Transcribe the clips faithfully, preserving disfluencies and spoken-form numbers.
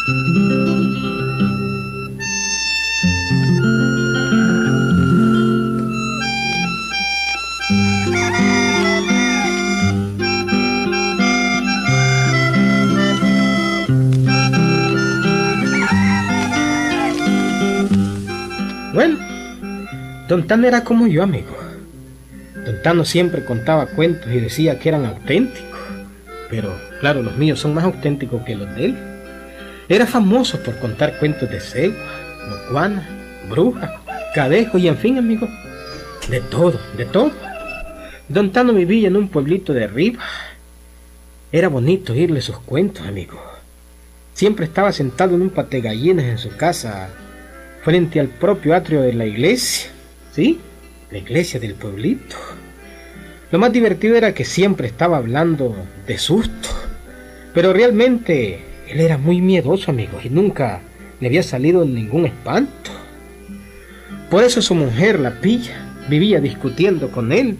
Bueno, Don Tano era como yo, amigo. Don Tano siempre contaba cuentos y decía que eran auténticos. Pero, claro, los míos son más auténticos que los de él. Era famoso por contar cuentos de cegua, mocuana, bruja, cadejo y en fin, amigo, de todo, de todo. Don Tano vivía en un pueblito de arriba. Era bonito oírle sus cuentos, amigo. Siempre estaba sentado en un pategallinas en su casa, frente al propio atrio de la iglesia, ¿sí? La iglesia del pueblito. Lo más divertido era que siempre estaba hablando de susto, pero realmente él era muy miedoso, amigo, y nunca le había salido ningún espanto. Por eso su mujer, la Pilla, vivía discutiendo con él.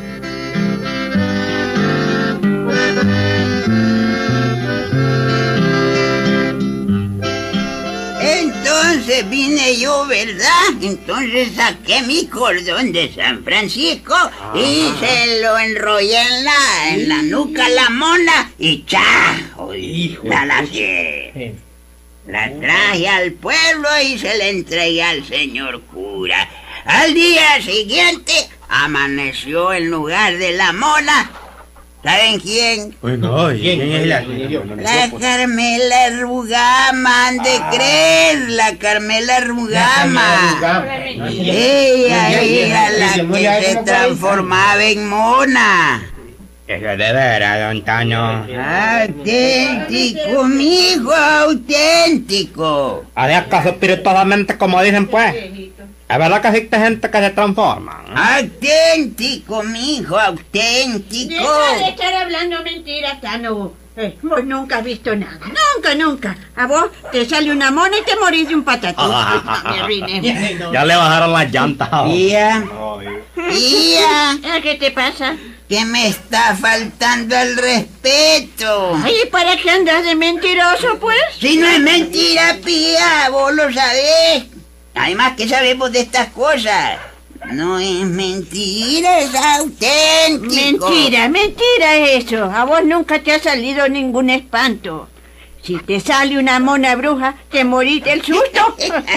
Entonces vine yo, ¿verdad? Entonces saqué mi cordón de San Francisco y se lo enrollé en la, en la nuca a la mona y ¡cha! La lacié. La traje al pueblo y se la entregué al señor cura. Al día siguiente amaneció en lugar de la mona. ¿Saben quién? Bueno, ¿quién, ¿quién es la? La Carmela Rugama, han de creer, la Carmela Rugama. Ella era la que se transformaba en mona. Eso es de veras, Don Tano. Auténtico, mijo, auténtico. ¿Haré caso espiritualmente como dicen, pues? ¿Es verdad que existe gente que se transforma? Auténtico, mijo, auténtico. Deja de estar hablando mentiras, Tano. Eh, vos nunca has visto nada. Nunca, nunca. A vos te sale una mona y te morís de un patatús. Ya le bajaron las llantas. Tía, tía, ¿Qué te pasa? que me está faltando el respeto. Ay, ¿para qué andas de mentiroso, pues? Si no es mentira, pía, vos lo sabés. Además, ¿qué sabemos de estas cosas? No es mentira, es auténtico. Mentira, mentira eso. A vos nunca te ha salido ningún espanto. Si te sale una mona bruja, te morís del susto.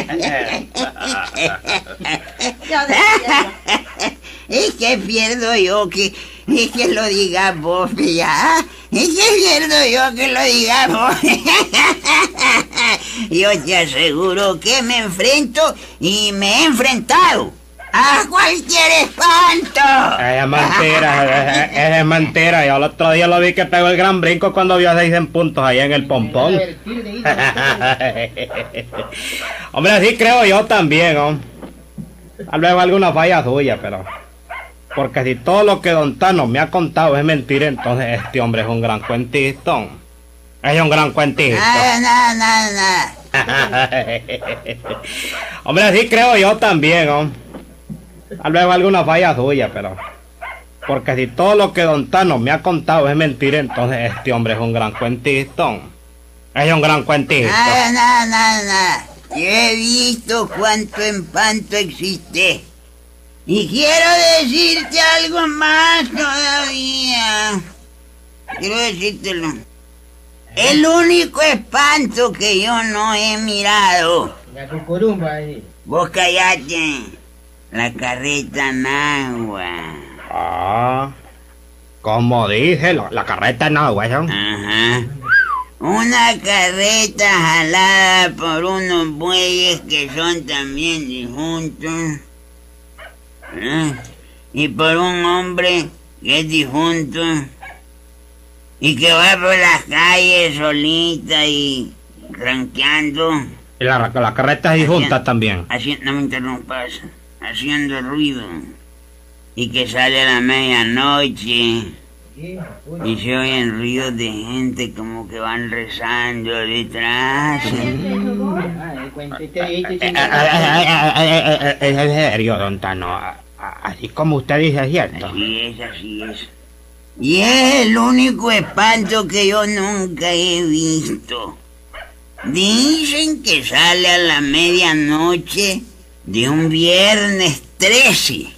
Es que pierdo yo que, es que lo digas vos, ya. Es que pierdo yo que lo digas vos. Yo te aseguro que me enfrento y me he enfrentado a cualquier espanto. Es mentira, es, es mentira. Yo el otro día lo vi que pegó el gran brinco cuando vio a seis en puntos ahí en el pompón. Hombre, así creo yo también, ¿no? Tal vez alguna falla suya, pero... Porque si todo lo que Don Tano me ha contado es mentira, entonces este hombre es un gran cuentista. Es un gran cuentista. Nada, nada, nada. Hombre, así creo yo también, ¿no? Tal vez alguna falla suya, pero... Porque si todo lo que Don Tano me ha contado es mentira, entonces este hombre es un gran cuentista. Es un gran cuentista. Nada, nada, nada, nada. Yo he visto cuánto espanto existe. Y quiero decirte algo más todavía. Quiero decírtelo. El único espanto que yo no he mirado. La cucurumba ahí. Vos callate. La carreta nagua. Ah, como dije, la, la carreta no, ¿eso? Ajá. Una carreta jalada por unos bueyes que son también difuntos. ¿Eh? Y por un hombre que es difunto y que va por las calles solita y ranqueando. Y la, la carreta es difunta también. Así, no me interrumpas. Haciendo ruido. Y que sale a la medianoche y se oyen ruidos de gente como que van rezando detrás. Es en serio, Don Tano. Así como usted dice, es cierto. Así es, así es. Y es el único espanto que yo nunca he visto. Dicen que sale a la medianoche de un viernes trece.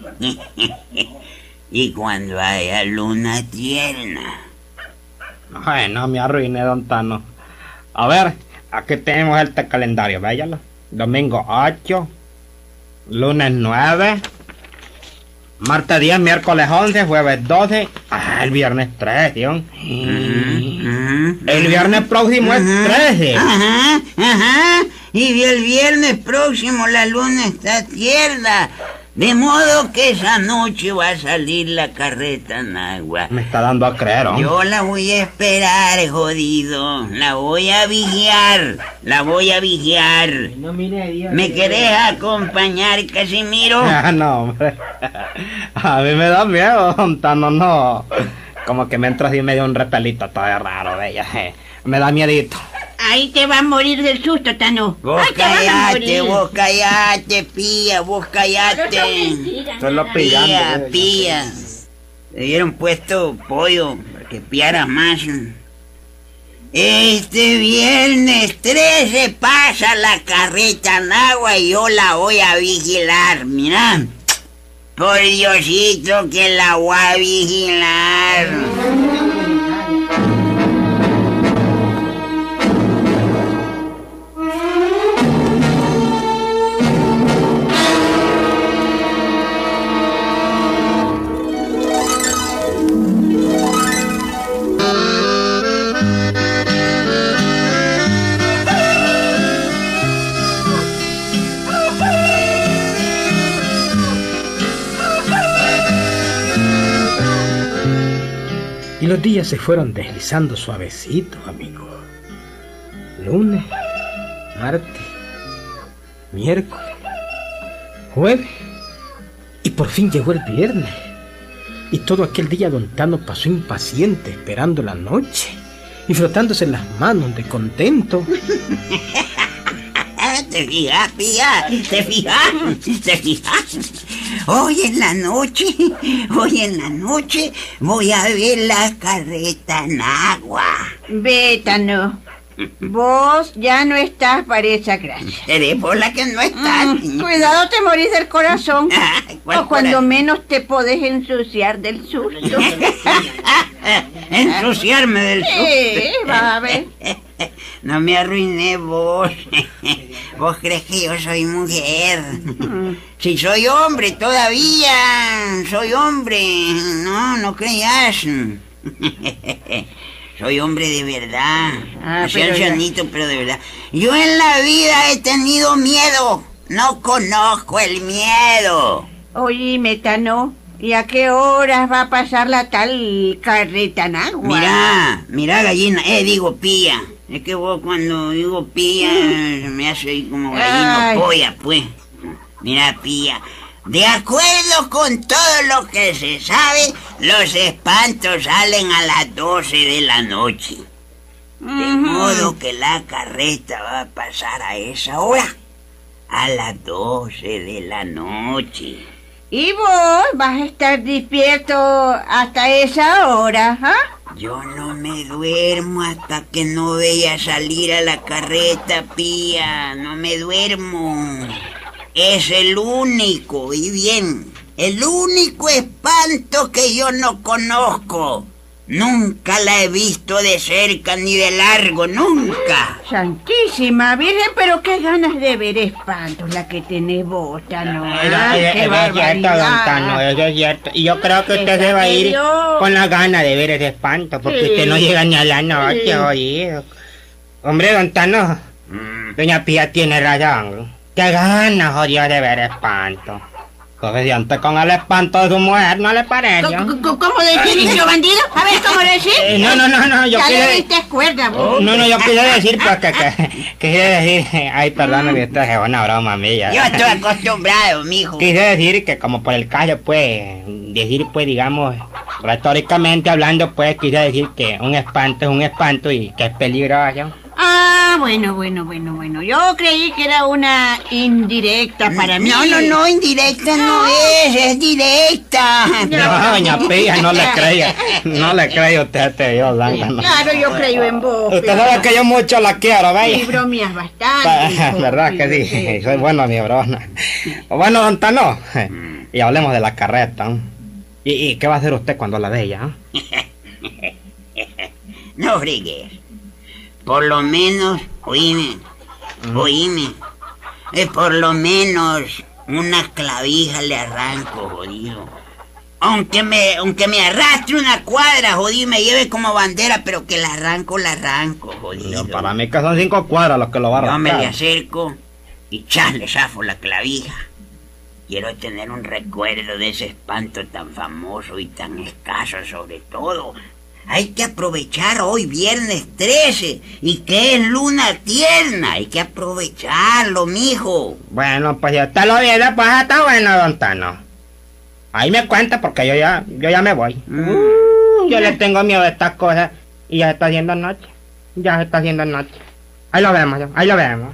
Y cuando haya luna tierna. Ay, no me arruiné, don Tano. A ver, aquí tenemos este calendario, véyalo. Domingo ocho, lunes nueve, martes diez, miércoles once, jueves doce, ah, el viernes trece, ¿no? Uh-huh. El viernes próximo uh-huh. es trece. Ajá, ajá. Y el viernes próximo la luna está tierna. De modo que esa noche va a salir la carreta Nagua. Me está dando a creer, ¿no? Yo la voy a esperar, jodido. La voy a vigiar. La voy a vigiar. No, mire, Dios, ¿Me querés acompañar, Casimiro? Ah, no, hombre. A mí me da miedo, don Tano, no. Como que me entra así medio un repelito todo raro, bella. Me da miedito. Ahí te va a morir del susto, Tano. Vos Ay, te vas a callate, morir. vos callate, pía, vos callate. Solo Pía, pillando. pía. Le dieron puesto pollo para que piaras más. Este viernes trece pasa la carreta Nagua y yo la voy a vigilar, mirá. Por Diosito que la voy a vigilar. Y los días se fueron deslizando suavecitos, amigo. Lunes, martes, miércoles, jueves, y por fin llegó el viernes. Y todo aquel día don Tano pasó impaciente esperando la noche y frotándose las manos de contento. ¿Te fijas, pía? ¿Te fijas? ¿Te fijas? Hoy en la noche, hoy en la noche voy a ver la carreta Nagua. Ve, Tano. Vos ya no estás para esa gracia. Seré por la que no estás. Mm, cuidado, te morís del corazón. Ay, ¿cuál O cuando corazón? menos te podés ensuciar del susto. Ensuciarme del susto. Sí, va a ver. No me arruiné vos. Vos crees que yo soy mujer. Si soy hombre todavía. Soy hombre. No, no creas. Soy hombre de verdad. Ah, Soy pero ya- ancianito, pero de verdad. Yo en la vida he tenido miedo. No conozco el miedo. Oíme, Tano, ¿y a qué horas va a pasar la tal carreta Nagua? Mirá, mirá gallina, eh, digo pía. Es que vos cuando digo pía se me hace ahí como gallina Ay. o polla, pues. Mirá pía. De acuerdo con todo lo que se sabe, los espantos salen a las doce de la noche. De Ujú. modo que la carreta va a pasar a esa hora. A las doce de la noche. ¿Y vos vas a estar despierto hasta esa hora, ah? Yo no me duermo hasta que no vea salir a la carreta, pía. No me duermo. Es el único, y bien, el único espanto que yo no conozco. Nunca la he visto de cerca ni de largo, nunca. Santísima Virgen, pero qué ganas de ver espantos la que tenés vos, Tano. Eso Ah, es qué cierto, don barbaridad. Tano, eso es cierto. Y yo creo que usted se va a ir Dios. con la gana de ver ese espanto, porque Sí. usted no llega ni a la noche, Sí. oye. Hombre, don Tano, doña Pía tiene razón. Qué ganas, jodido, de ver espanto. Suficiente con el espanto de su mujer, ¿no le parece? ¿Cómo, cómo- cómo decís, niño bandido? A ver, ¿cómo decís? Eh, no, no, no, no, yo ya le quise... diste cuerda, vos. No, no, yo quise decir, pues, que, que, quise decir... Ay, perdón, que esto es una broma mía. Yo estoy acostumbrado, mijo. Quise decir que como por el caso, pues, decir, pues, digamos, retóricamente hablando, pues, quise decir que un espanto es un espanto y que es peligroso. Ah, Ah, bueno, bueno, bueno, bueno. Yo creí que era una indirecta para mí. No, no, no, indirecta no es, es directa. No, doña Pía, no le creía. No le creía usted a este Dios, Blanca. No. Claro, yo creo en vos. Usted pero... sabe que yo mucho la quiero, ¿veis? Y bromeas bastante. Hijo, ¿Verdad que sí? Sí? Soy bueno, mi brona. Bueno, don Tano, y hablemos de la carreta. ¿Y, y qué va a hacer usted cuando la vea? No frigues. Por lo menos, oíme, mm. oíme. Eh, por lo menos una clavija le arranco, jodido. Aunque me, aunque me arrastre una cuadra, jodido, me lleve como bandera, pero que la arranco, la arranco, jodido. Yo, para mí que son cinco cuadras los que lo va a arrancar. Yo me le acerco y chas, le zafo la clavija. Quiero tener un recuerdo de ese espanto tan famoso y tan escaso, sobre todo. Hay que aprovechar hoy viernes trece y que es luna tierna. Hay que aprovecharlo, mijo. Bueno, pues ya está lo bien, pues está bueno, don Tano. Ahí me cuenta porque yo ya, yo ya me voy. Mm. Uh, yo le tengo miedo a estas cosas y ya se está haciendo noche. Ya se está haciendo noche. Ahí lo vemos, ahí lo vemos.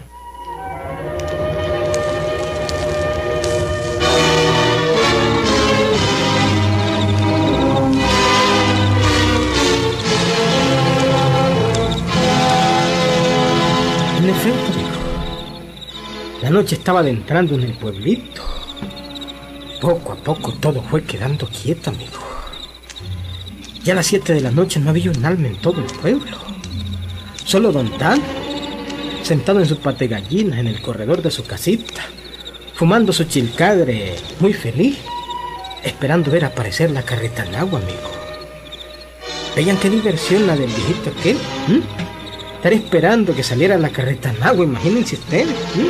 En efecto, amigo, la noche estaba adentrando en el pueblito. Poco a poco todo fue quedando quieto, amigo. Ya a las siete de la noche no había un alma en todo el pueblo. Solo don Tano, sentado en su pategallinas en el corredor de su casita, fumando su chilcadre muy feliz, esperando ver aparecer la carreta en agua, amigo. ¿Veían qué diversión la del viejito aquel? ¿Mm? Estar esperando que saliera la carreta en agua, imagínense ustedes. ¿Mm?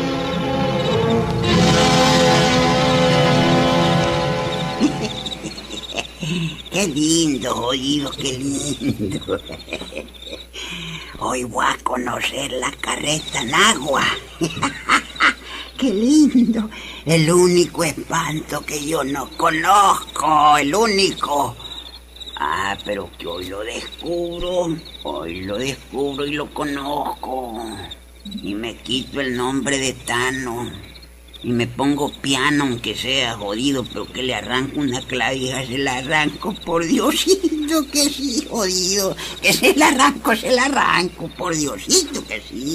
Qué lindo, jodido, qué lindo. Hoy voy a conocer la carreta en agua. Qué lindo. El único espanto que yo no conozco, el único. Ah, pero que hoy lo descubro, hoy lo descubro y lo conozco. Y me quito el nombre de Tano. Y me pongo piano, aunque sea jodido, pero que le arranco una clavija, se la arranco, por Diosito que sí, jodido. Que se la arranco, se la arranco, por Diosito que sí.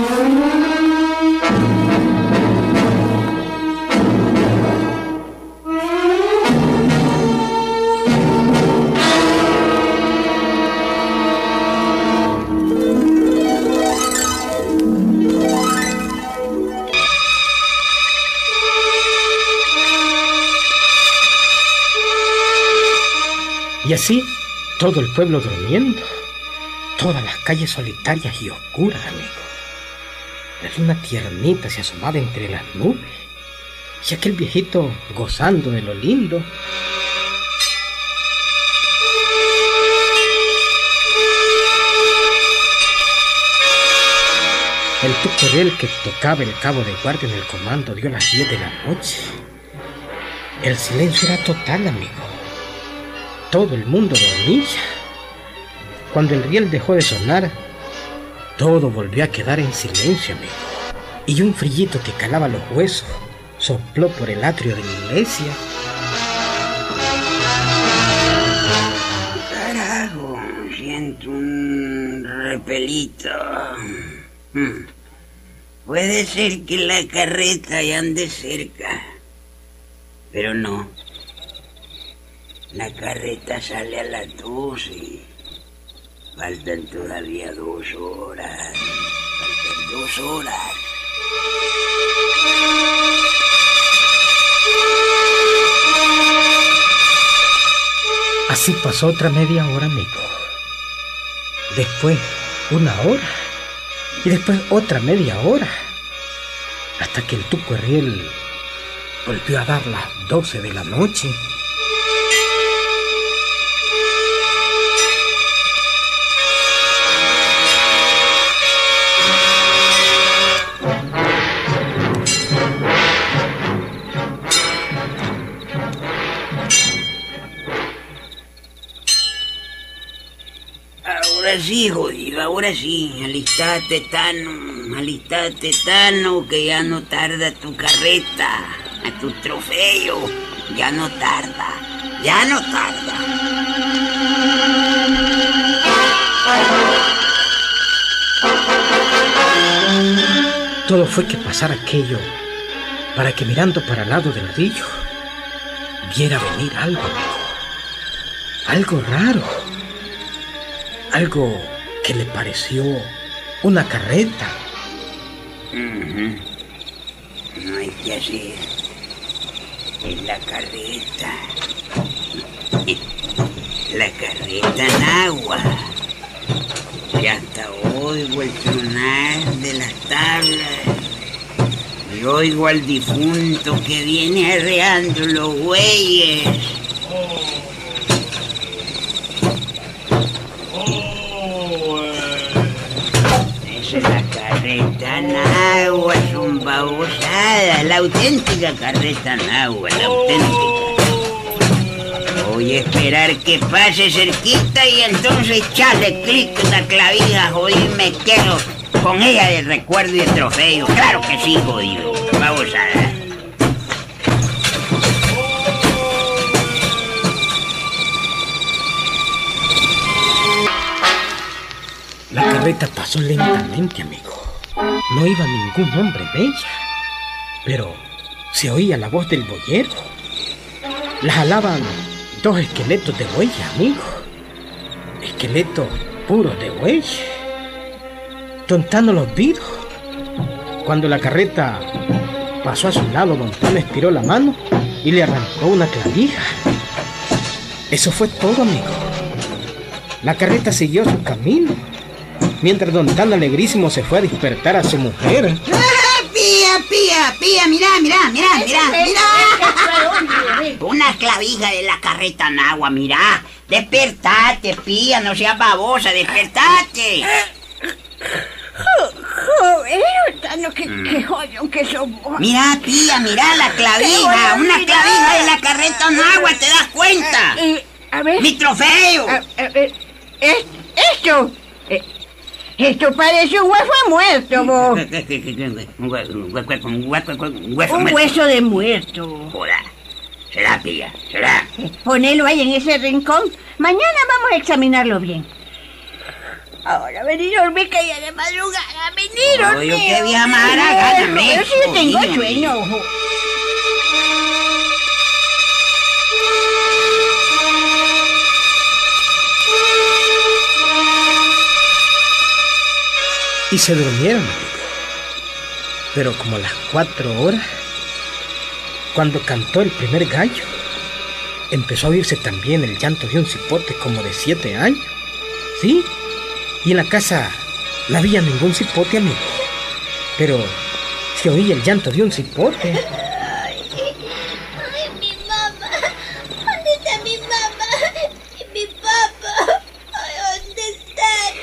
Y así, todo el pueblo durmiendo, todas las calles solitarias y oscuras, amigo. La luna tiernita se asomaba entre las nubes, y aquel viejito gozando de lo lindo. El tucurriel que tocaba el cabo de guardia en el comando dio las diez de la noche. El silencio era total, amigo. Todo el mundo dormía. Cuando el riel dejó de sonar, todo volvió a quedar en silencio, amigo. Y un frillito que calaba los huesos sopló por el atrio de la iglesia. Carajo, siento un repelito. Hmm. Puede ser que la carreta ya ande cerca, pero no. La carreta sale a las doce. Faltan todavía dos horas. Faltan dos horas. Así pasó otra media hora, amigo. Después una hora. Y después otra media hora. Hasta que el tucurriel volvió a dar las doce de la noche. Ahora sí, jodido. Pero ahora sí, alistate, Tano, alistate, Tano, que ya no tarda tu carreta, a tu trofeo, ya no tarda, ya no tarda. Todo fue que pasara aquello para que mirando para el lado del río viera venir algo, amigo. Algo raro. Algo que le pareció una carreta. Uh-huh. No hay que hacer. Es la carreta. La carreta en agua. Y hasta oigo el tronar de las tablas. Y oigo al difunto que viene arreando los bueyes. Esa es la carreta en agua, son babosadas. La auténtica carreta en agua, la auténtica. Voy a esperar que pase cerquita y entonces echarle clic a la clavija, jodido, me quedo con ella de recuerdo y de trofeo. Claro que sí, jodido. Vamos a ver. La carreta pasó lentamente, amigo. No iba ningún hombre en ella, pero se oía la voz del boyero. La jalaban dos esqueletos de buey, amigo. Esqueletos puros de buey. Don Tano los vio. Cuando la carreta pasó a su lado, Don Tano estiró la mano y le arrancó una clavija. Eso fue todo, amigo. La carreta siguió su camino, mientras Don Tano alegrísimo se fue a despertar a su mujer. Pía, pía, pía, mirá, mirá, mirá, mirá, mirá. Una clavija de la carreta en agua, mirá. Despertate, pía, no seas babosa, despertate. Joder, Tano, qué, qué joyón que sos vos. Mirá, pía, mirá la clavija, una clavija de la carreta en agua, ¿te das cuenta? Eh, a ver. ¡Mi trofeo! A, a ver, es, esto... Eh, Esto parece un hueso muerto, vos. Un hueso de muerto. Joder, será, pilla, será. Ponelo ahí en ese rincón. Mañana vamos a examinarlo bien. Ahora, vení, dormí que ya de madrugada. Vení, dormí. Oye, qué vieja maraca, Pero si yo tengo sueño. Y se durmieron, amigo. Pero como a las cuatro horas, cuando cantó el primer gallo, empezó a oírse también el llanto de un cipote como de siete años. ¿Sí? Y en la casa no había ningún cipote, amigo. Pero se oía el llanto de un cipote. Ay, ay, mi mamá. ¿Dónde está mi mamá? ¿Y mi papá? Ay, ¿dónde están?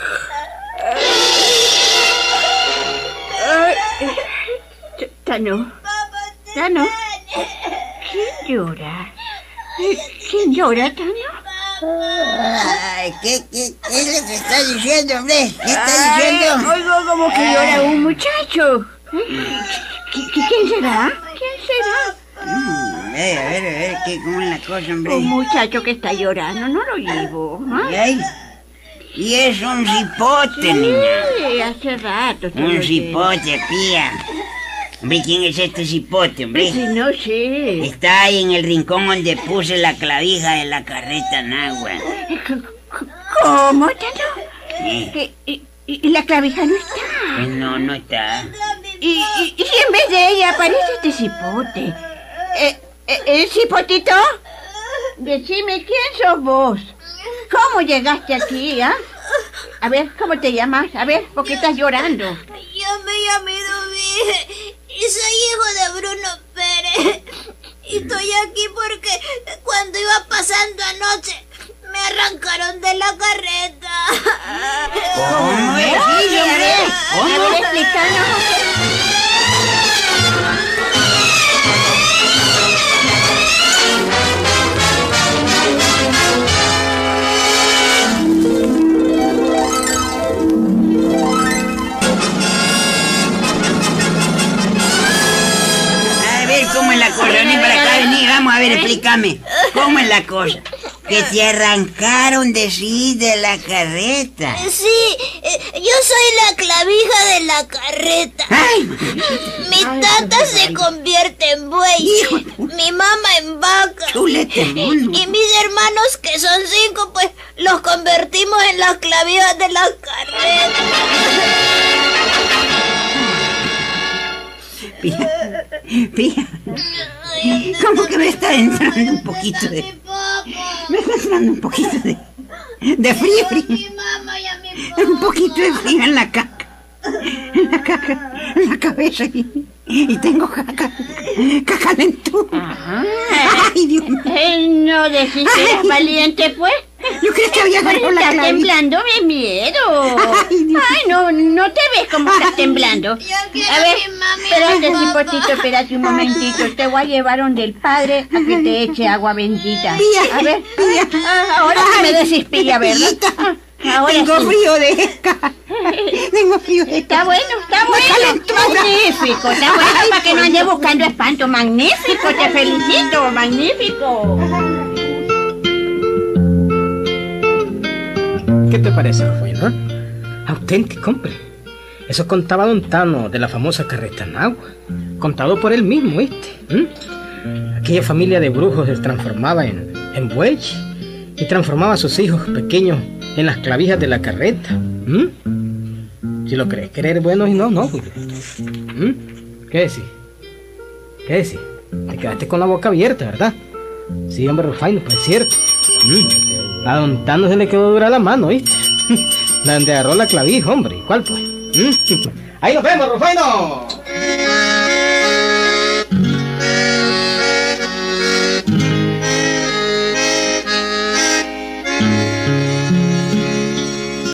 Tano, Tano, ¿quién llora? ¿Quién llora, Tano? Ay, ¿qué, qué, ¿qué es lo que está diciendo, hombre? ¿Qué está diciendo? Ay, oigo como que llora un muchacho. ¿Quién será? ¿Quién será? Mm, a ver, a ver, a ver, ¿qué, ¿cómo es la cosa, hombre? Un muchacho que está llorando, no lo llevo. ¿Y ahí? Y es un cipote, niña. Sí, hace rato. Un cipote, pía. Hombre, ¿quién es este cipote, hombre? Pues no sé. Está ahí en el rincón donde puse la clavija de la carreta en agua. ¿Cómo, Tano? ¿Eh? ¿Y, y, y la clavija no está? Pues no, no está. Y, y, y en vez de ella aparece este cipote. Eh, eh, ¿El cipotito? Decime, ¿quién sos vos? ¿Cómo llegaste aquí, ah? A ver, ¿cómo te llamas? A ver, ¿por qué estás llorando? Yo me llamo David y soy hijo de Bruno Pérez. Y estoy aquí porque cuando iba pasando anoche me arrancaron de la carreta. ¿Cómo es? Ay, hombre. ¿Cómo? A ver, explícanos. ver, explícame. ¿Cómo es la cosa? Que te arrancaron de sí de la carreta. Sí, eh, yo soy la clavija de la carreta. Ay, Mi tata se convierte en buey, mi mamá en vaca. chulete mono. Y mis hermanos, que son cinco, pues los convertimos en las clavijas de la carreta. Pía, Pía, ¿cómo que me está entrando un poquito de... Me está entrando un poquito de... de frío, frío. Un poquito de frío en la caca. En la caca, en la cabeza. Y, y tengo caca, caca lentura. Ay, Dios mío. Eh, no decís que eras valiente, pues. Yo creí que había agarrado la Estás clavija. temblando de miedo. Ay, Dios. Ay, no, no te ves como estás temblando. Yo quiero A ver, a mi mami. espérate, cipotito, espérate un momentito. Te voy a llevar donde el padre a que te eche agua bendita. Pía, A ver, Pía. ah, ahora sí me Ay, decís pilla, ¿verdad? Pillita. Ah, ahora Tengo sí. frío de caca. Tengo frío de Está caca. bueno, está bueno. calentura. Magnífico, está bueno para que no ande buscando espanto. Magnífico, te felicito, magnífico. ¿Qué te parece, Rufino? Auténtico, hombre. Eso contaba Don Tano de la famosa carreta Nahua, contado por él mismo, ¿viste? ¿Mm? Aquella familia de brujos se transformaba en, en buey y transformaba a sus hijos pequeños en las clavijas de la carreta. ¿Mm? Si lo crees querer bueno y no, no. Pues. ¿Mm? ¿Qué decís? ¿Qué decís? Te quedaste con la boca abierta, ¿verdad? Sí, hombre, Rufino, pues es cierto. ¿Mm? A Don Tano se le quedó dura la mano, ¿viste? La donde agarró la clavija, hombre. ¿Cuál pues? ¿Mm? ¡Ahí nos vemos, Rufino!